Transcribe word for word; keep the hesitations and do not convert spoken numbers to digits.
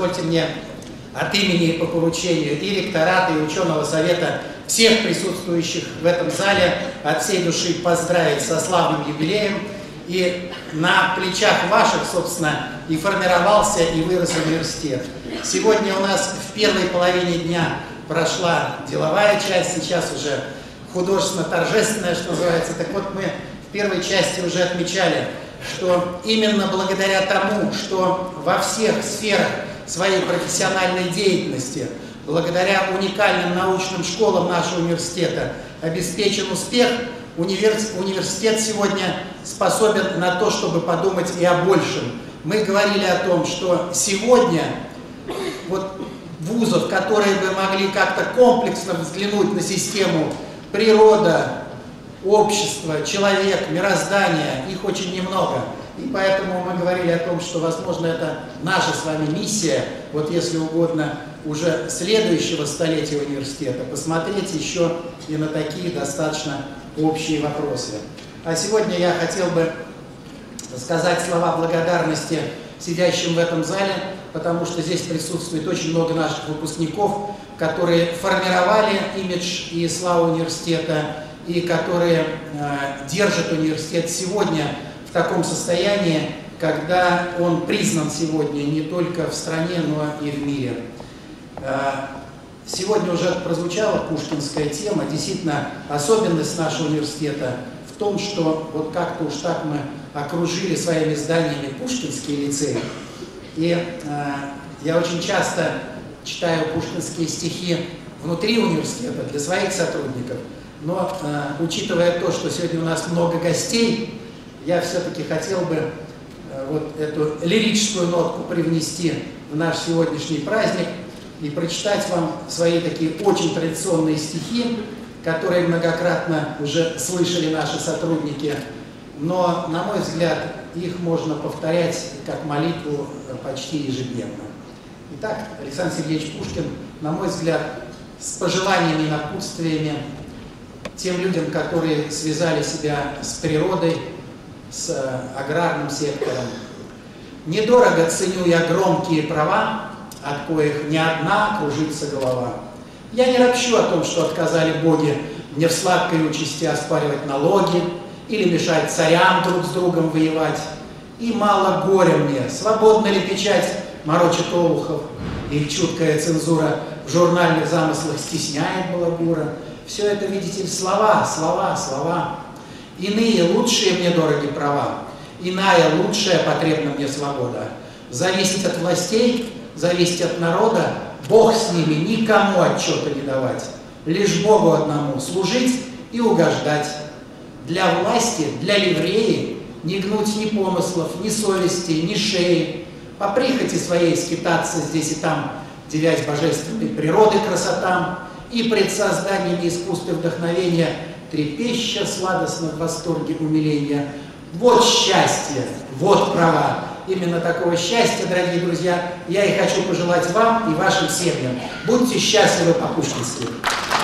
позвольте мне от имени и по поручению и ректората, и ученого совета всех присутствующих в этом зале от всей души поздравить со славным юбилеем. И на плечах ваших, собственно, и формировался, и вырос университет. Сегодня у нас в первой половине дня прошла деловая часть, сейчас уже художественно-торжественная, что называется. Так вот, мы в первой части уже отмечали, что именно благодаря тому, что во всех сферах своей профессиональной деятельности, благодаря уникальным научным школам нашего университета обеспечен успех, университет сегодня способен на то, чтобы подумать и о большем. Мы говорили о том, что сегодня вот вузов, которые бы могли как-то комплексно взглянуть на систему природа, общество, человек, мироздание, их очень немного. И поэтому мы говорили о том, что, возможно, это наша с вами миссия, вот если угодно, уже следующего столетия университета, посмотреть еще и на такие достаточно общие вопросы. А сегодня я хотел бы сказать слова благодарности сидящим в этом зале, потому что здесь присутствует очень много наших выпускников, которые формировали имидж и славу университета, и которые э, держат университет сегодня в таком состоянии, когда он признан сегодня не только в стране, но и в мире. Э, сегодня уже прозвучала пушкинская тема. Действительно, особенность нашего университета в том, что вот как-то уж так мы окружили своими зданиями Пушкинский лицей. И э, я очень часто читаю пушкинские стихи внутри университета для своих сотрудников. Но, э, учитывая то, что сегодня у нас много гостей, я все-таки хотел бы э, вот эту лирическую нотку привнести в наш сегодняшний праздник и прочитать вам свои такие очень традиционные стихи, которые многократно уже слышали наши сотрудники. Но, на мой взгляд, их можно повторять как молитву почти ежедневно. Итак, Александр Сергеевич Пушкин, на мой взгляд, с пожеланиями и напутствиями тем людям, которые связали себя с природой, с аграрным сектором. Недорого ценю я громкие права, от коих не одна кружится голова. Я не ропщу о том, что отказали боги мне в сладкой участи оспаривать налоги или мешать царям друг с другом воевать. И мало горя мне, свободна ли печать морочит олухов, и чуткая цензура в журнальных замыслах стесняет балагура. Все это, видите ли, слова, слова, слова. Иные лучшие мне дороги права, иная лучшая потребна мне свобода. Зависеть от властей, зависеть от народа, Бог с ними, никому отчета не давать. Лишь Богу одному служить и угождать. Для власти, для ливреи не гнуть ни помыслов, ни совести, ни шеи. По прихоти своей скитаться здесь и там, девясь божественной природы красотам, и пред созданиями искусства и вдохновения трепеща сладостно в восторге умиления. Вот счастье, вот права. Именно такого счастья, дорогие друзья, я и хочу пожелать вам и вашим семьям. Будьте счастливы по-пушкински.